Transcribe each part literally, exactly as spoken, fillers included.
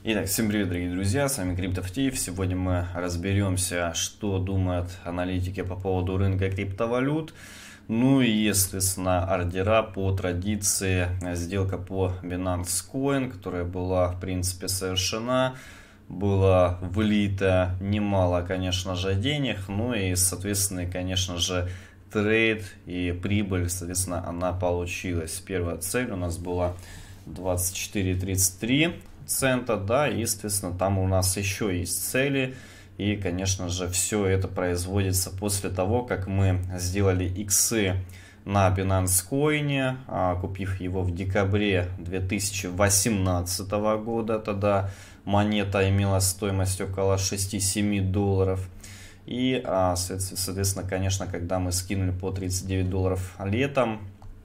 Итак, всем привет, дорогие друзья, с вами CryptoFTF. Сегодня мы разберемся, что думают аналитики по поводу рынка криптовалют. Ну и, естественно, ордера по традиции, сделка по Binance Coin, которая была, в принципе, совершена. Было влито немало, конечно же, денег, ну и, соответственно, конечно же, трейд и прибыль, соответственно, она получилась. Первая цель у нас была двадцать четыре тридцать три цента, да, и, естественно, там у нас еще есть цели. И, конечно же, все это производится после того, как мы сделали иксы на Binance Coin, купив его в декабре две тысячи восемнадцатого года. Тогда монета имела стоимость около шести-семи долларов. И, соответственно, конечно, когда мы скинули по тридцать девять долларов летом,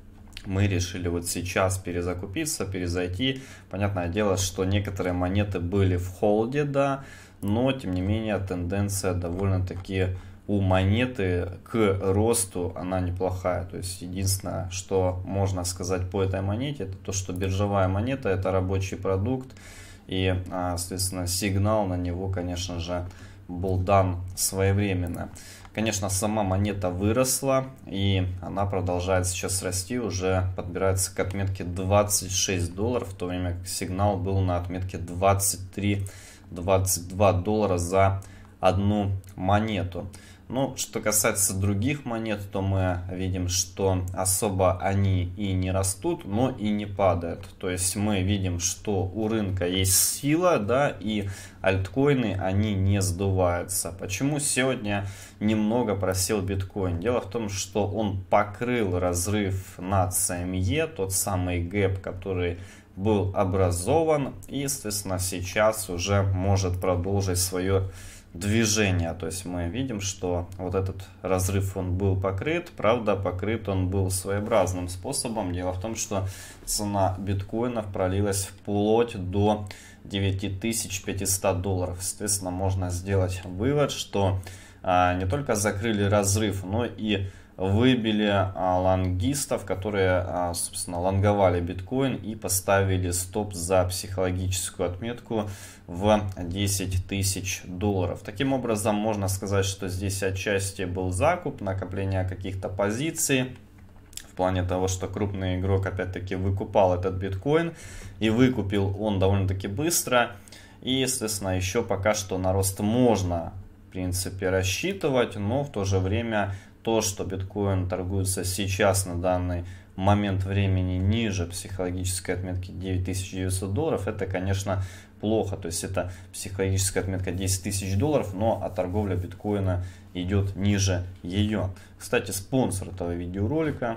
мы решили вот сейчас перезакупиться, перезайти. Понятное дело, что некоторые монеты были в холде, да, но тем не менее тенденция довольно-таки у монеты к росту, она неплохая. То есть единственное, что можно сказать по этой монете, это то, что биржевая монета — это рабочий продукт. И, соответственно, сигнал на него, конечно же, был дан своевременно. Конечно, сама монета выросла, и она продолжает сейчас расти, уже подбирается к отметке двадцать шесть долларов, в то время как сигнал был на отметке двадцать три — двадцать два доллара за одну монету. Ну, что касается других монет, то мы видим, что особо они и не растут, но и не падают. То есть мы видим, что у рынка есть сила, да, и альткоины, они не сдуваются. Почему сегодня немного просел биткоин? Дело в том, что он покрыл разрыв на си эм и, тот самый гэп, который был образован, и, естественно, сейчас уже может продолжить свое движение. То есть мы видим, что вот этот разрыв, он был покрыт. Правда, покрыт он был своеобразным способом. Дело в том, что цена биткоинов пролилась вплоть до девяти тысяч пятисот долларов. Соответственно, можно сделать вывод, что а, не только закрыли разрыв, но и выбили а, лонгистов, которые, а, собственно, лонговали биткоин и поставили стоп за психологическую отметку в десять тысяч долларов. Таким образом, можно сказать, что здесь отчасти был закуп, накопление каких-то позиций, в плане того, что крупный игрок опять-таки выкупал этот биткоин, и выкупил он довольно-таки быстро. И, естественно, еще пока что на рост можно, в принципе, рассчитывать, но в то же время то, что биткоин торгуется сейчас на данный момент времени ниже психологической отметки девять тысяч девятьсот долларов, это, конечно, плохо. То есть это психологическая отметка десять тысяч долларов, но а торговля биткоина идет ниже ее. Кстати, спонсор этого видеоролика.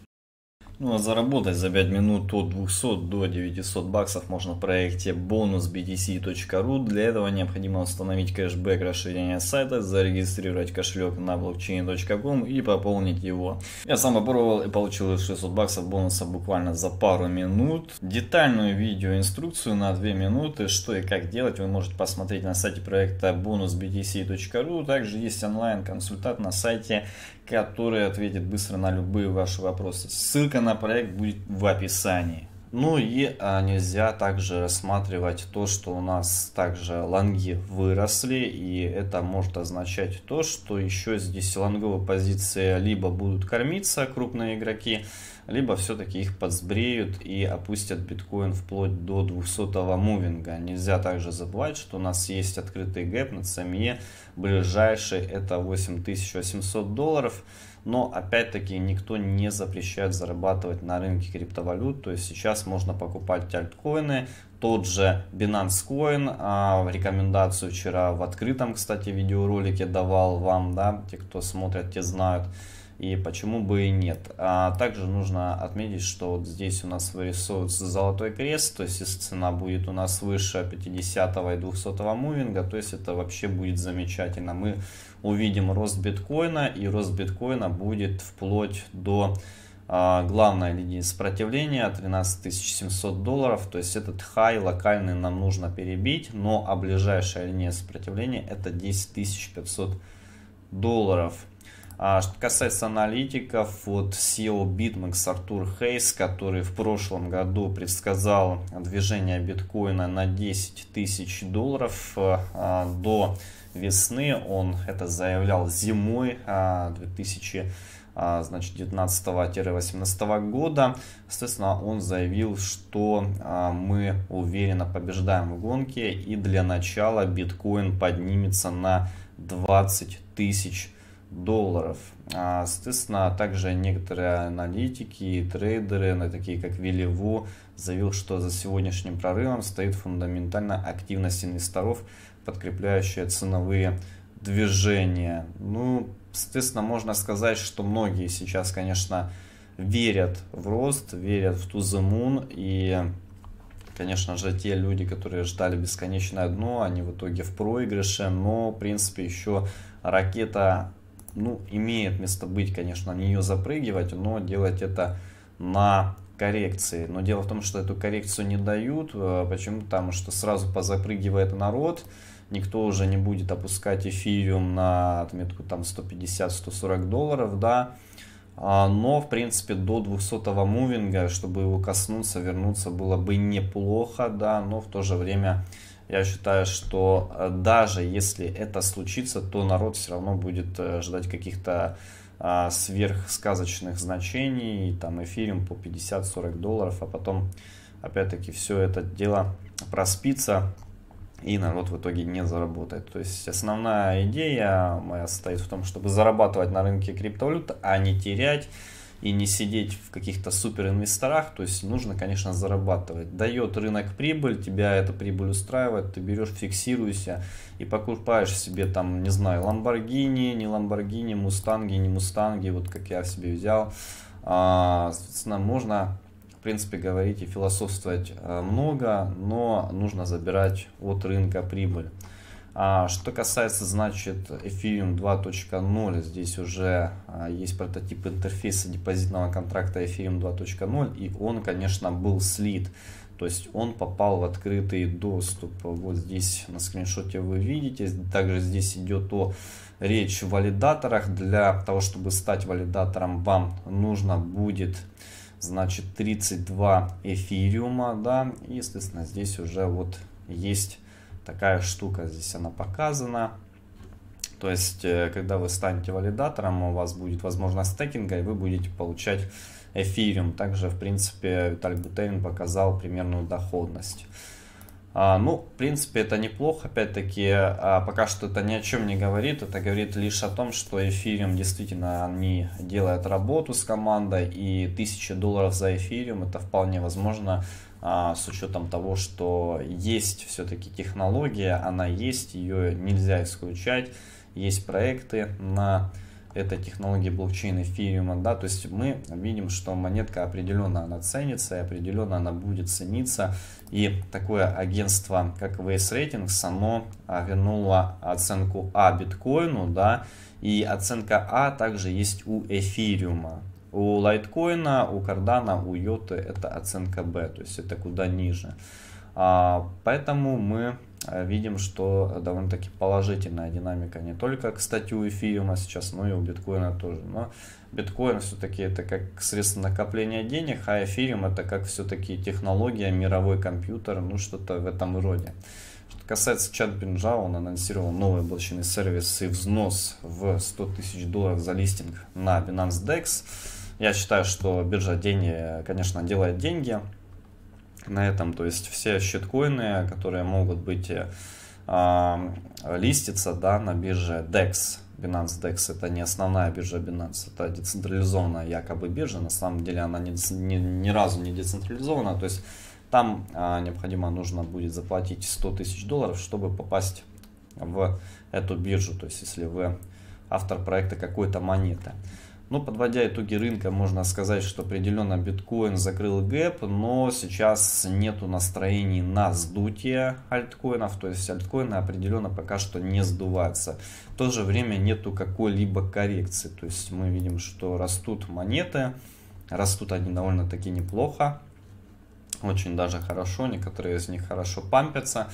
Ну а заработать за пять минут от двухсот до девятисот баксов можно в проекте бонус би ти си точка ру. Для этого необходимо установить кэшбэк расширения сайта, зарегистрировать кошелек на блокчейн точка ком и пополнить его. Я сам попробовал и получил шестьсот баксов бонуса буквально за пару минут. Детальную видеоинструкцию на две минуты, что и как делать, вы можете посмотреть на сайте проекта бонус би ти си точка ру. Также есть онлайн-консультант на сайте, который ответит быстро на любые ваши вопросы. Ссылка на проект будет в описании. Ну и а, нельзя также рассматривать то, что у нас также лонги выросли, и это может означать то, что еще здесь лонговые позиции либо будут кормиться крупные игроки, либо все-таки их подсбреют и опустят биткоин вплоть до двухсотого мувинга. Нельзя также забывать, что у нас есть открытый гэп на си эм и, ближайший это восемь тысяч восемьсот долларов. Но опять-таки никто не запрещает зарабатывать на рынке криптовалют. То есть сейчас можно покупать альткоины. Тот же Binance Coin, а, рекомендацию вчера в открытом, кстати, видеоролике давал вам, да, те, кто смотрят, те знают. И почему бы и нет. А также нужно отметить, что вот здесь у нас вырисовывается золотой крест. То есть если цена будет у нас выше пятидесятого и двухсотого мувинга, то есть это вообще будет замечательно. Мы увидим рост биткоина, и рост биткоина будет вплоть до а, главной линии сопротивления тринадцать тысяч семьсот долларов. То есть этот хай локальный нам нужно перебить, но а ближайшая линия сопротивления это десять тысяч пятьсот долларов. А что касается аналитиков, вот си и о BitMEX Артур Хейс, который в прошлом году предсказал движение биткоина на десять тысяч долларов до весны, он это заявлял зимой две тысячи девятнадцатого-восемнадцатого года. Соответственно, он заявил, что мы уверенно побеждаем в гонке, и для начала биткоин поднимется на двадцать тысяч долларов. Соответственно, также некоторые аналитики и трейдеры, такие как Вилли Ву, заявил, что за сегодняшним прорывом стоит фундаментальная активность инвесторов, подкрепляющая ценовые движения. Ну, соответственно, можно сказать, что многие сейчас, конечно, верят в рост, верят в to the moon, и, конечно же, те люди, которые ждали бесконечное дно, они в итоге в проигрыше, но, в принципе, еще ракета, ну, имеет место быть, конечно, на нее запрыгивать, но делать это на коррекции. Но дело в том, что эту коррекцию не дают. Почему? Потому что сразу позапрыгивает народ, никто уже не будет опускать эфириум на отметку там сто пятьдесят — сто сорок долларов, да. Но, в принципе, до двухсотого мувинга, чтобы его коснуться, вернуться, было бы неплохо, да, но в то же время я считаю, что даже если это случится, то народ все равно будет ждать каких-то а, сверхсказочных значений, там эфириум по пятьдесят — сорок долларов, а потом опять-таки все это дело проспится, и народ в итоге не заработает. То есть основная идея моя состоит в том, чтобы зарабатывать на рынке криптовалют, а не терять и не сидеть в каких-то супер инвесторах. То есть нужно, конечно, зарабатывать. Дает рынок прибыль, тебя эта прибыль устраивает, ты берешь, фиксируешься и покупаешь себе там, не знаю, Lamborghini, не Lamborghini, Мустанги, не Мустанги, вот как я себе взял. А, соответственно, можно, в принципе, говорить и философствовать много, но нужно забирать от рынка прибыль. А что касается, значит, эфириум два точка ноль, здесь уже а, есть прототип интерфейса депозитного контракта эфириум два точка ноль, и он, конечно, был слит, то есть он попал в открытый доступ. Вот здесь на скриншоте вы видите, также здесь идет о речь в валидаторах. Для того, чтобы стать валидатором, вам нужно будет, значит, тридцать два эфириума, да, и, естественно, здесь уже вот есть такая штука, здесь она показана. То есть, когда вы станете валидатором, у вас будет возможность стейкинга, и вы будете получать эфириум. Также, в принципе, Виталий Бутерин показал примерную доходность. А, ну, в принципе, это неплохо. Опять-таки, а, пока что это ни о чем не говорит. Это говорит лишь о том, что эфириум действительно они делают работу с командой, и тысяча долларов за эфириум это вполне возможно, с учетом того, что есть все-таки технология, она есть, ее нельзя исключать, есть проекты на этой технологии блокчейн эфириума, да, то есть мы видим, что монетка определенно она ценится, и определенно она будет цениться, и такое агентство, как Waze Ratings, оно вернуло оценку А биткоину, да, и оценка А также есть у эфириума. У лайткоина, у кардана, у йоты это оценка Б, то есть это куда ниже. А, поэтому мы видим, что довольно-таки положительная динамика не только, кстати, у эфириума сейчас, но и у биткоина тоже. Но биткоин все-таки это как средство накопления денег, а эфириум это как все-таки технология, мировой компьютер, ну что-то в этом роде. Что касается чат-бинжа, он анонсировал новый блокчейнный сервис и взнос в сто тысяч долларов за листинг на Binance декс. Я считаю, что биржа деньги, конечно, делает деньги на этом. То есть все щиткоины, которые могут быть э, листиться, да, на бирже декс. Binance декс это не основная биржа Binance, это децентрализованная якобы биржа. На самом деле она ни, ни, ни разу не децентрализована. То есть там э, необходимо нужно будет заплатить сто тысяч долларов, чтобы попасть в эту биржу. То есть если вы автор проекта какой-то монеты. Ну, подводя итоги рынка, можно сказать, что определенно биткоин закрыл гэп, но сейчас нету настроений на сдутие альткоинов, то есть альткоины определенно пока что не сдуваются. В то же время нету какой-либо коррекции, то есть мы видим, что растут монеты, растут они довольно-таки неплохо, очень даже хорошо, некоторые из них хорошо пампятся.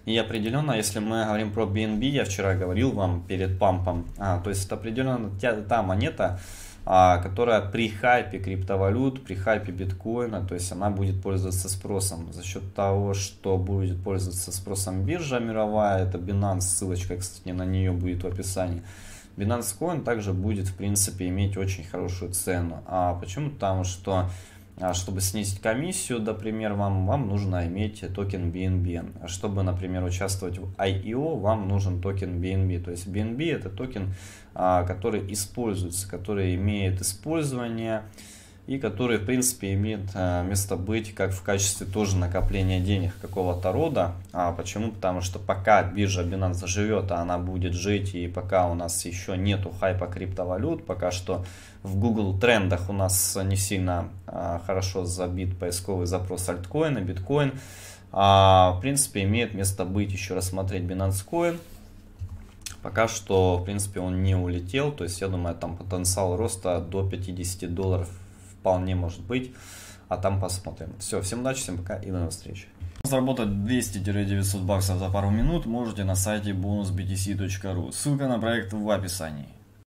И определенно, если мы говорим про би эн би, я вчера говорил вам перед пампом, а, то есть это определенно та монета, а, которая при хайпе криптовалют, при хайпе биткоина, то есть она будет пользоваться спросом за счет того, что будет пользоваться спросом биржа мировая, это Binance, ссылочка, кстати, на нее будет в описании. Binance Coin также будет, в принципе, иметь очень хорошую цену. А почему? Потому что чтобы снизить комиссию, например, вам, вам нужно иметь токен би эн би. А чтобы, например, участвовать в ай и о, вам нужен токен би эн би. То есть би эн би это токен, который используется, который имеет использование и который, в принципе, имеет место быть как в качестве тоже накопления денег какого-то рода. А почему? Потому что пока биржа Binance живет, а она будет жить, и пока у нас еще нету хайпа криптовалют, пока что в Google трендах у нас не сильно а, хорошо забит поисковый запрос альткоина, биткоин, а, в принципе, имеет место быть еще рассмотреть Binance Coin. Пока что, в принципе, он не улетел, то есть я думаю, там потенциал роста до пятидесяти долларов вполне может быть, а там посмотрим. Все, всем удачи, всем пока и до новых встреч. Заработать двести — девятьсот баксов за пару минут можете на сайте бонус би ти си точка ру. Ссылка на проект в описании.